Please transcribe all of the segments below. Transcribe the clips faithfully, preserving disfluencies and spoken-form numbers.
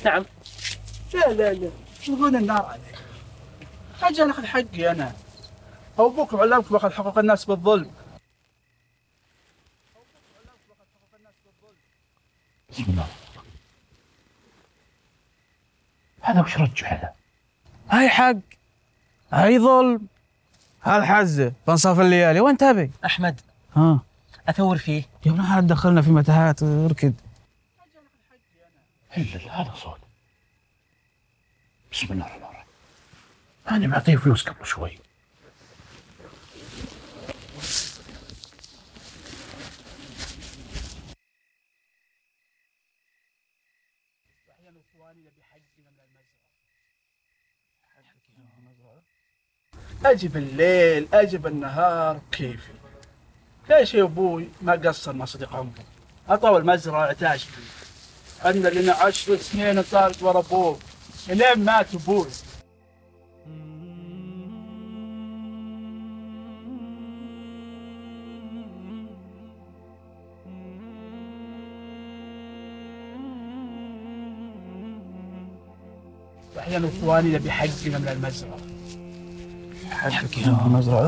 نعم. لا لا لا شغلون النار عليك. اجي اخذ حقي انا. او ابوكم علمكم اخذ حقوق الناس بالظلم. بسم الله. هذا وش رجع هذا؟ هاي حق، هاي ظلم، هالحزه بنصاف الليالي. وين تبي؟ احمد ها اثور فيه يا ابن هذا دخلنا في متاهات. اركد. الا هذا صوت. بسم الله الرحمن الرحيم. انا معطيه فلوس قبل شوي. اجي بالليل اجي بالنهار كيفي. ليش يا ابوي ما قصر مع صديق عمري؟ اطول المزرعه عتاش بي. عندنا لنا عشر سنين طارت ورا ابوه الين مات ابوي. واحيانا اخواني يبي حقنا من المزرعه. حقك يا المزرعه؟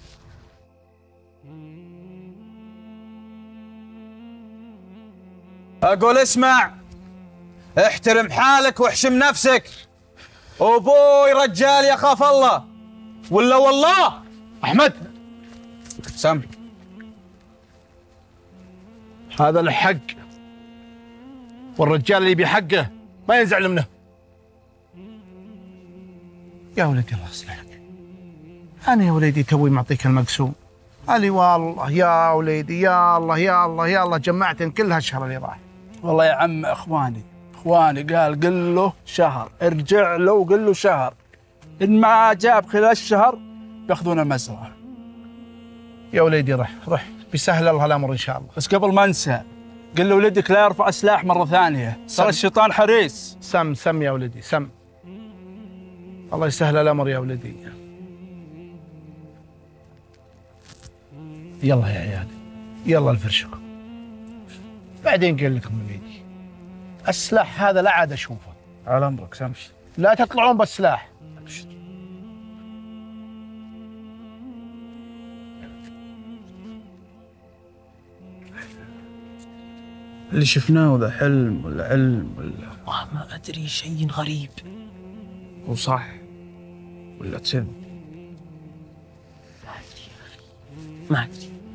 اقول اسمع، احترم حالك واحشم نفسك. ابوي رجال يخاف الله، ولا والله. احمد سم. هذا الحق، والرجال اللي يبي حقه ما ينزعل منه. يا ولدي الله يصلحك، انا يا ولدي توي معطيك المقسوم. علي والله يا وليدي، يا الله يا الله يا الله، جمعت كل هالشهر اللي راح. والله يا عم اخواني اخواني قال قل له شهر، ارجع له وقل له شهر، ان ما جاب خلال الشهر بياخذون المزرعه. يا وليدي رح رح بيسهل الله الامر ان شاء الله. بس قبل ما انسى قل له ولدك لا يرفع سلاح مره ثانيه، ترى الشيطان حريص. سم سم يا ولدي سم. الله يسهل الامر يا ولدي. يلا يا عيال يلا الفرشكم، بعدين قل لكم وليدي. السلاح هذا لا عاد اشوفه. على امرك سمش. لا تطلعون بالسلاح. اللي شفناه ولا حلم ولا علم ولا والله ما ادري، شيء غريب. هو صح ولا كذب؟ ما ادري ما ادري